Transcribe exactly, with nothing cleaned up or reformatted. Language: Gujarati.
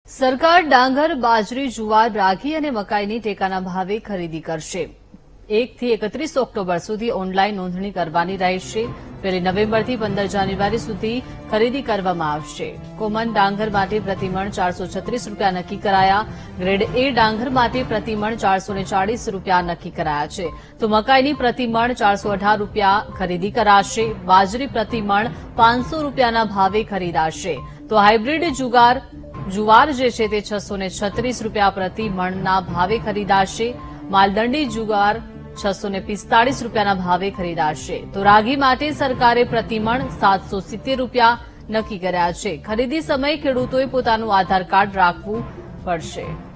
સરકાર ડાંગર, બાજરી, જુવાર, રાગી અને મકાઈની ટેકાના ભાવે ખરીદી કરશે. એકથી એકત્રીસ ઓક્ટોબર સુધી ઓનલાઈન નોંધણી કરવાની રહેશે. પહેલી નવેમ્બરથી પંદર જાન્યુઆરી સુધી ખરીદી કરવામાં આવશે. કોમન ડાંગર માટે પ્રતિમણ ચારસો છત્રીસ રૂપિયા નક્કી કરાયા. ગ્રેડ એ ડાંગર માટે પ્રતિમણ ચારસો ચાળીસ રૂપિયા નક્કી કરાયા છે. તો મકાઈની પ્રતિમણ ચારસો અઢાર રૂપિયા ખરીદી કરાશે. બાજરી પ્રતિમણ પાંચસો રૂપિયાના ભાવે ખરીદાશે. તો હાઇબ્રિડ જુગાર જુવાર જે છે તે છસો છત્રીસ રૂપિયા પ્રતિ મણના ભાવે ખરીદાશે. માલદંડી જુગાર છસો પિસ્તાળીસ રૂપિયાના ભાવે ખરીદાશે. તો રાગી માટે સરકારે પ્રતિમણ સાતસો સિત્તેર રૂપિયા નક્કી કર્યા છે. ખરીદી સમયે ખેડૂતોએ પોતાનું આધાર કાર્ડ રાખવું પડશે.